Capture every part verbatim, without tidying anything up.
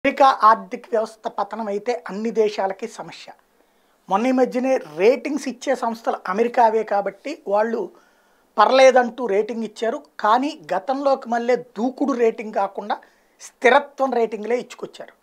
America ఆర్థిక వ్యవస్థ పతనం అయితే అన్ని దేశాలకి సమస్య. మొన్న ఈ మధ్యనే రేటింగ్స్ ఇచ్చే సంస్థలు అమెరికావే కాబట్టి వాళ్ళు పర్లేదంటూ రేటింగ్ ఇచ్చారు. కానీ గతంలోకి మళ్ళీ దూకుడు రేటింగ్ కాకుండా స్థిరత్వం రేటింగ్లే ఇచ్చుకొచ్చారు.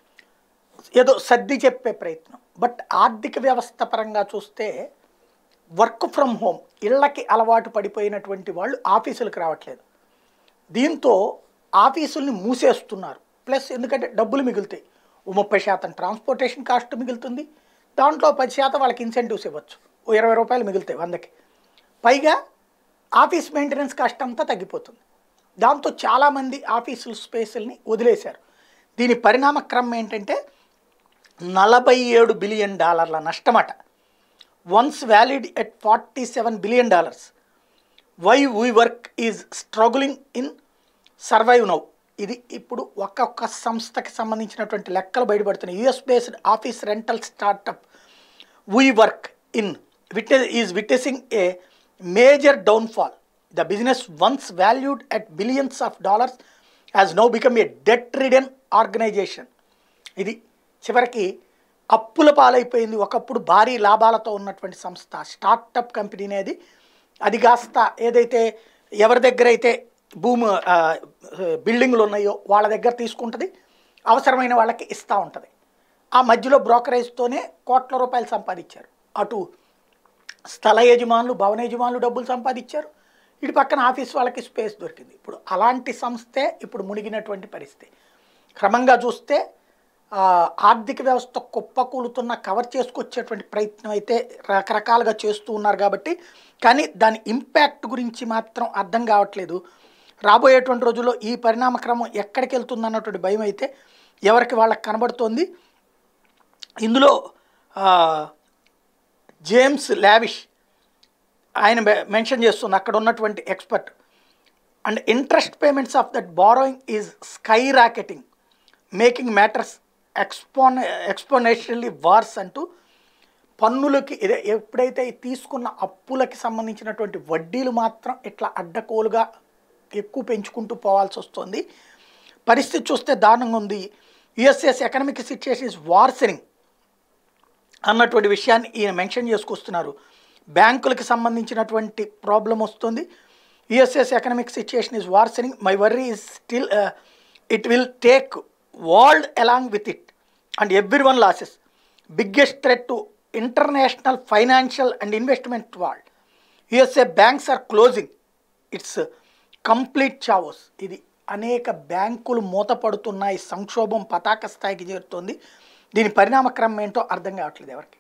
ఏదో సర్ది చెప్పే ప్రయత్నం. బట్ ఆర్థిక వ్యవస్థ పరంగా చూస్తే వర్క్ ఫ్రమ్ హోమ్ ఇళ్ళకి అలవాటు పడిపోయినటువంటి వాళ్ళు ఆఫీసులకు రావట్లేదు. దీంతో ఆఫీసుల్ని మూసేస్తున్నారు. ప్లస్ ఎందుకంటే డబ్బులు మిగులుతాయి. ఓ ముప్పై శాతం ట్రాన్స్పోర్టేషన్ కాస్ట్ మిగులుతుంది. దాంట్లో పది శాతం వాళ్ళకి ఇన్సెంటివ్స్ ఇవ్వచ్చు. ఓ ఇరవై రూపాయలు మిగులుతాయి వందకి. పైగా ఆఫీస్ మెయింటెనెన్స్ కాస్ట్ అంతా తగ్గిపోతుంది. దాంతో చాలామంది ఆఫీసుల స్పేసుల్ని వదిలేశారు. దీని పరిణామ క్రమం ఏంటంటే నలభై ఏడు బిలియన్ డాలర్ల నష్టమట. Once valid at forty seven billion dollars. Why WeWork is struggling in survive now. ఇది ఇప్పుడు ఒక్కొక్క సంస్థకి సంబంధించినటువంటి లెక్కలు బయటపడుతున్నాయి. US based office rental startup WeWork in witness is witnessing a major downfall. The business once valued at billions of dollars has now become a debt ridden organization. ఇది చివరికి అప్పుల పాలైపోయింది. ఒకప్పుడు భారీ లాభాలతో ఉన్నటువంటి సంస్థ స్టార్టప్ కంపెనీ అనేది అది కాస్త ఏదైతే ఎవరి దగ్గర అయితే భూమి బిల్డింగ్లు ఉన్నాయో వాళ్ళ దగ్గర తీసుకుంటుంది, అవసరమైన వాళ్ళకి ఇస్తూ ఉంటుంది. ఆ మధ్యలో బ్రోకరేజ్తోనే కోట్ల రూపాయలు సంపాదించారు. అటు స్థల యజమానులు భవన యజమానులు డబ్బులు సంపాదించారు, ఇటు పక్కన ఆఫీస్ వాళ్ళకి స్పేస్ దొరికింది. ఇప్పుడు అలాంటి సంస్థే ఇప్పుడు మునిగినటువంటి పరిస్థితి. క్రమంగా చూస్తే ఆర్థిక వ్యవస్థ కుప్పకూలుతున్న కవర్ చేసుకొచ్చేటువంటి ప్రయత్నం అయితే రకరకాలుగా చేస్తూ ఉన్నారు కాబట్టి, కానీ దాని ఇంపాక్ట్ గురించి మాత్రం అర్థం కావట్లేదు. రాబోయేటువంటి రోజుల్లో ఈ పరిణామ క్రమం ఎక్కడికి వెళ్తుంది అన్నటువంటి భయం అయితే ఎవరికి వాళ్ళకి కనబడుతోంది. ఇందులో జేమ్స్ లావిష్ ఆయన మెన్షన్ చేస్తుంది అక్కడ ఉన్నటువంటి expert. And interest payments of that borrowing is skyrocketing making matters ఎక్స్పోన్ ఎక్స్పోనెన్షియల్లీ వార్స్ అంటూ పన్నులకి ఎప్పుడైతే తీసుకున్న అప్పులకి సంబంధించినటువంటి వడ్డీలు మాత్రం ఇట్లా అడ్డకోలుగా ఎక్కువ పెంచుకుంటూ పోవాల్సి వస్తుంది. పరిస్థితి చూస్తే దారుణంగా ఉంది. US's economic situation is worsening అన్నటువంటి విషయాన్ని ఈయన మెన్షన్ చేసుకొస్తున్నారు. బ్యాంకులకు సంబంధించినటువంటి ప్రాబ్లం వస్తుంది. US's economic situation is worsening my worry is still it will take world along with it and everyone loses. Biggest threat to international financial and investment world. USA banks are closing. It's complete chaos. ఇది అనేక బ్యాంకులు మూతపడుతున్నాయి. సంక్షోభం పతాక స్థాయికి చేరుతోంది. దీని పరిణామ క్రమం ఏంటో అర్థం కావట్లేదు ఎవరికి.